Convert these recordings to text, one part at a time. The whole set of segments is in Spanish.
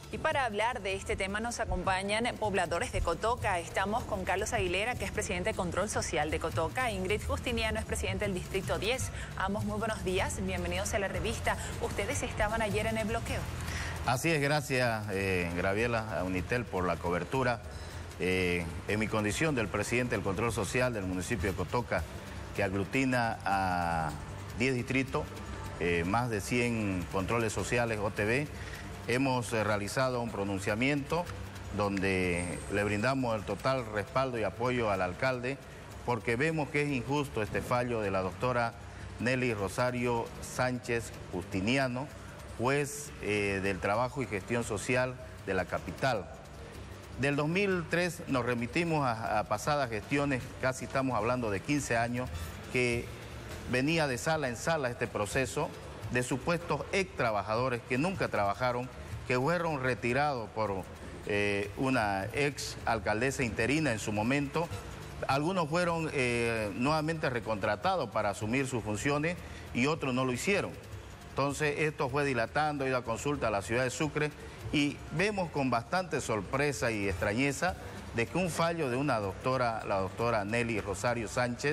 Y para hablar de este tema nos acompañan pobladores de Cotoca. Estamos con Carlos Aguilera, que es presidente de Control Social de Cotoca. Ingrid Justiniano es presidente del Distrito 10. Ambos muy buenos días, bienvenidos a la revista. Ustedes estaban ayer en el bloqueo. Así es, gracias Graviela, a Unitel por la cobertura. En mi condición del presidente del Control Social del municipio de Cotoca, que aglutina a 10 distritos, más de 100 controles sociales OTB, hemos realizado un pronunciamiento donde le brindamos el total respaldo y apoyo al alcalde porque vemos que es injusto este fallo de la doctora Nelly Rosario Sánchez Justiniano, juez del Trabajo y Gestión Social de la capital. Del 2003 nos remitimos a pasadas gestiones, casi estamos hablando de 15 años, que venía de sala en sala este proceso de supuestos ex trabajadores que nunca trabajaron, que fueron retirados por una ex alcaldesa interina en su momento. Algunos fueron nuevamente recontratados para asumir sus funciones y otros no lo hicieron. Entonces esto fue dilatando, ido a consulta a la ciudad de Sucre y vemos con bastante sorpresa y extrañeza de que un fallo de una doctora, la doctora Nelly Rosario Sánchez,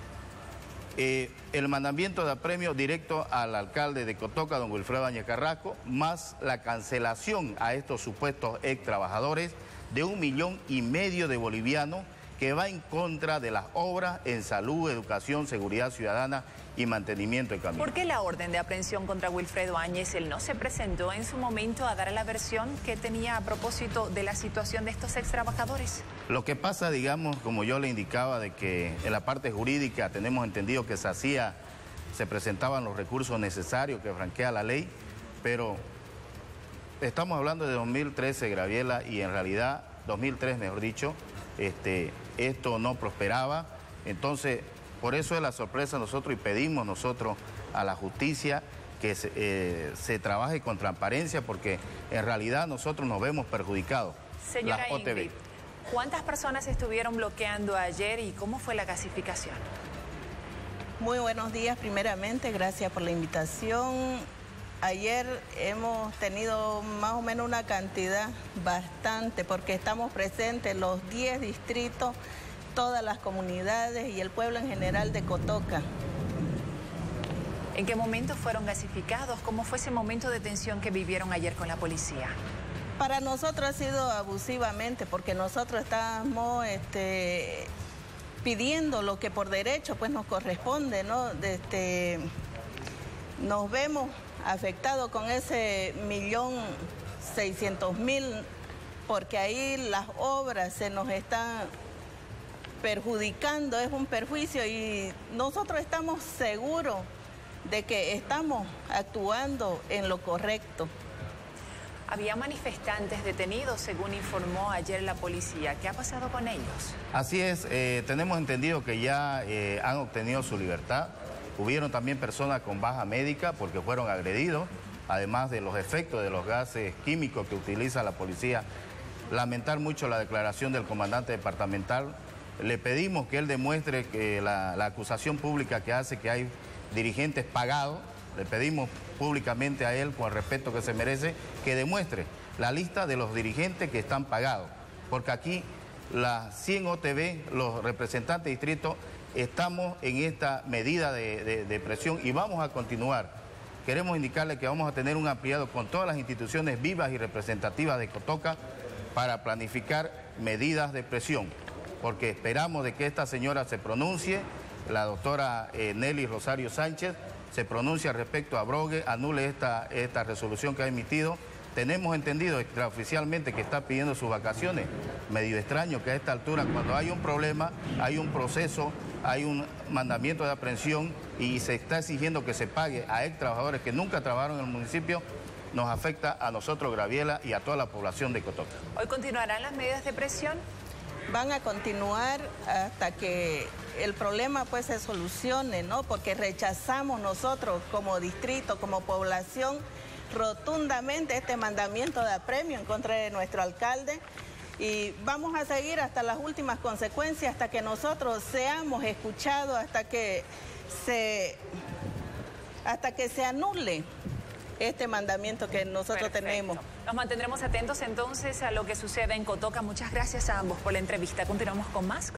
el mandamiento de apremio directo al alcalde de Cotoca, don Wilfredo Áñez Carrasco, más la cancelación a estos supuestos ex trabajadores de 1,5 millones de bolivianos, que va en contra de las obras en salud, educación, seguridad ciudadana y mantenimiento de caminos. ¿Por qué la orden de aprehensión contra Wilfredo Áñez? Él no se presentó en su momento a dar la versión que tenía a propósito de la situación de estos ex trabajadores. Lo que pasa, digamos, como yo le indicaba, de que en la parte jurídica tenemos entendido que se presentaban los recursos necesarios que franquea la ley, pero estamos hablando de 2013, Graviela, y en realidad, 2003 mejor dicho, esto no prosperaba. Entonces, por eso es la sorpresa nosotros y pedimos nosotros a la justicia que se trabaje con transparencia, porque en realidad nosotros nos vemos perjudicados. Señora Ingrid, ¿cuántas personas estuvieron bloqueando ayer y cómo fue la gasificación? Muy buenos días, primeramente, gracias por la invitación. Ayer hemos tenido más o menos una cantidad bastante, porque estamos presentes en los 10 distritos, todas las comunidades y el pueblo en general de Cotoca. ¿En qué momento fueron gasificados? ¿Cómo fue ese momento de tensión que vivieron ayer con la policía? Para nosotros ha sido abusivamente, porque nosotros estábamos pidiendo lo que por derecho pues nos corresponde, ¿no? Nos vemos afectados con ese 1.600.000, porque ahí las obras se nos están perjudicando, es un perjuicio y nosotros estamos seguros de que estamos actuando en lo correcto. Había manifestantes detenidos, según informó ayer la policía. ¿Qué ha pasado con ellos? Así es, tenemos entendido que ya han obtenido su libertad. Hubieron también personas con baja médica porque fueron agredidos, además de los efectos de los gases químicos que utiliza la policía. Lamentar mucho la declaración del comandante departamental. Le pedimos que él demuestre que la acusación pública que hace que hay dirigentes pagados, le pedimos públicamente a él, con el respeto que se merece, que demuestre la lista de los dirigentes que están pagados. Porque aquí las 100 OTB, los representantes de distrito, estamos en esta medida de presión y vamos a continuar. Queremos indicarle que vamos a tener un ampliado con todas las instituciones vivas y representativas de Cotoca para planificar medidas de presión, porque esperamos de que esta señora se pronuncie, la doctora Nelly Rosario Sánchez, se pronuncia respecto a abrogue, anule esta resolución que ha emitido. Tenemos entendido extraoficialmente que está pidiendo sus vacaciones. Medio extraño que a esta altura, cuando hay un problema, hay un proceso, hay un mandamiento de aprehensión y se está exigiendo que se pague a ex trabajadores que nunca trabajaron en el municipio, nos afecta a nosotros, Graviela, y a toda la población de Cotoca. ¿Hoy continuarán las medidas de presión? Van a continuar hasta que el problema pues se solucione, ¿no? Porque rechazamos nosotros como distrito, como población, rotundamente este mandamiento de apremio en contra de nuestro alcalde y vamos a seguir hasta las últimas consecuencias, hasta que nosotros seamos escuchados, hasta que se anule este mandamiento que nosotros tenemos. Nos mantendremos atentos entonces a lo que sucede en Cotoca. Muchas gracias a ambos por la entrevista. Continuamos con más.